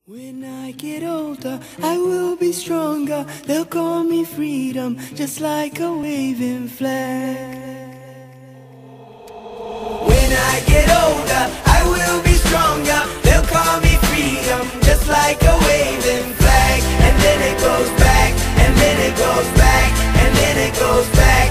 When I get older, I will be stronger. They'll call me freedom, just like a waving flag. When I get older, I will be stronger. They'll call me freedom, just like a waving flag. And then it goes back, and then it goes back, and then it goes back.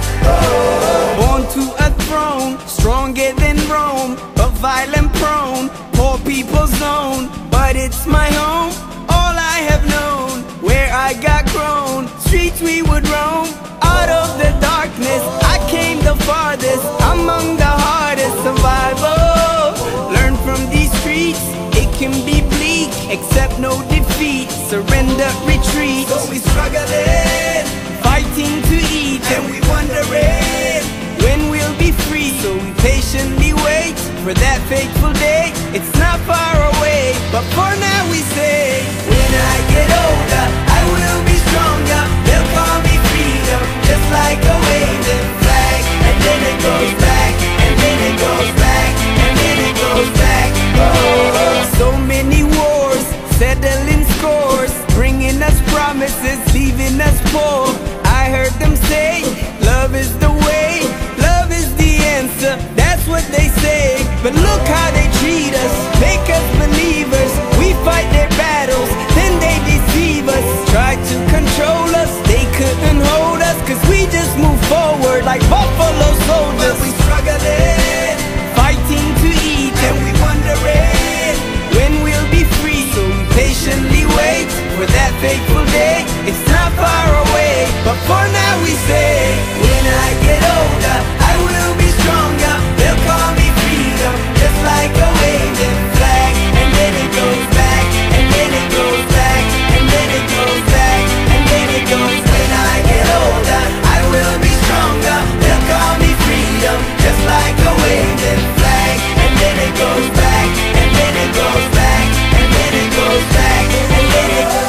Oh. Born to a throne, stronger than Rome, but violent prone, poor people's zone. But it's my home, all I have known, where I got grown. Streets we would roam, out of the darkness I came the farthest, among the hardest survival. Learn from these streets, it can be bleak, accept no defeat, surrender, retreat. So we struggling, fighting to eat, and we wondering when we'll be free. So we patiently wait for that fateful day. It's not far away, but for now we say, when I get older, I will be stronger. They'll call me freedom, just like a waving flag. And then it goes back, and then it goes back, and then it goes back. Oh. So many wars, settling scores, bringing us promises, leaving us poor. I heard them say, love is the way, love is the answer, that's what they say. But look how they treat us, make us believers. We fight their battles, then they deceive us. Try to control us, they couldn't hold us, cause we just move forward like buffalo soldiers. But we struggling, fighting to eat, and we wondering when we'll be free. So we patiently wait for that fateful day. It's not far away, but for now we say, when I get older, I will be stronger. They'll call me freedom, just like a waving flag. And then it goes back, and then it goes back, and then it goes back, and then it goes. When I get older, I will be stronger. They'll call me freedom, just like a waving flag. And then it goes back, and then it goes back, and then it goes back, and then it goes.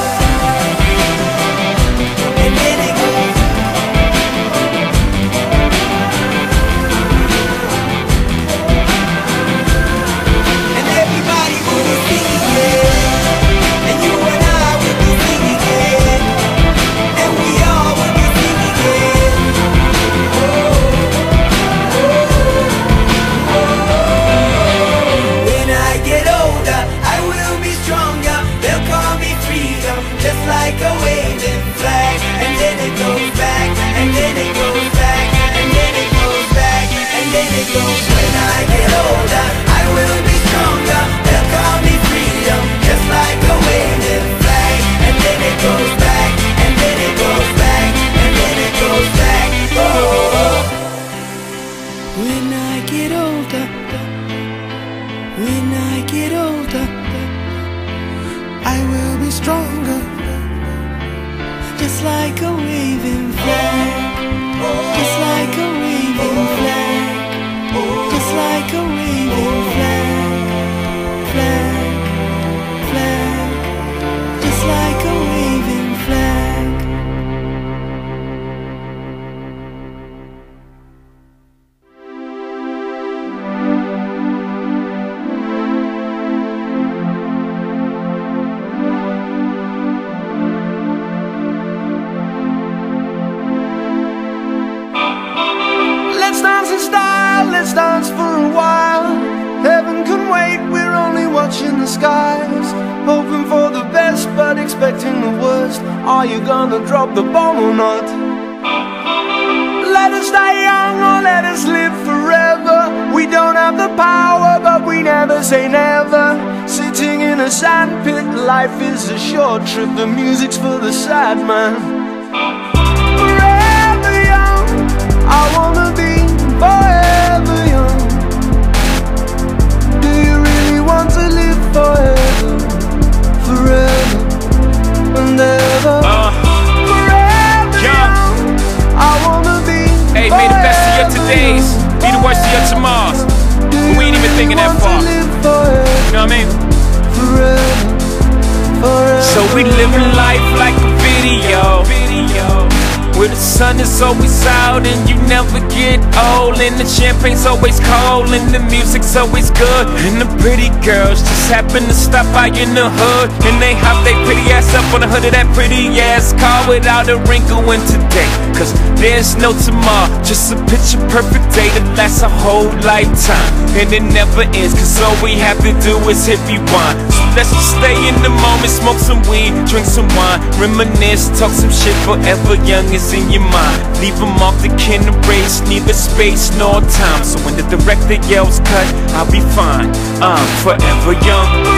Like a waving flag, and then it goes back, and then it goes back, and then it goes back, and then it goes. When I get older, I will be stronger. They'll call me freedom, just like a waving flag. And then it goes back, and then it goes back, and then it goes back. Oh. When I get older, when I get older, I will be stronger. Just like a waving flag, just like a waving flag, just like a waving flag, flag, flag, just like a waving flag. Let's dance for a while. Heaven can wait, we're only watching the skies, hoping for the best but expecting the worst. Are you gonna drop the bomb or not? Let us die young or let us live forever. We don't have the power but we never say never. Sitting in a sandpit, life is a short trip. The music's for the sad man. Forever young, I wanna be forever young. Do you really want to live forever? Forever and ever. Forever young, I wanna be. Hey, may the best of your todays be the worst of your tomorrows. But we ain't even thinking that far. You know what I mean? Forever, forever. So we living life like a video. where the sun is always out and you never get old, and the champagne's always cold and the music's always good, and the pretty girls just happen to stop by in the hood, and they hop they pretty ass up on the hood of that pretty ass car without a wrinkle in today, cause there's no tomorrow, just a picture perfect day that lasts a whole lifetime, and it never ends, cause all we have to do is hit rewind. So let's just stay in the moment, smoke some weed, drink some wine, reminisce, talk some shit. Forever young is in your mind. Leave them off the can erase, neither space nor time. So when the director yells cut, I'll be fine. I'm forever young.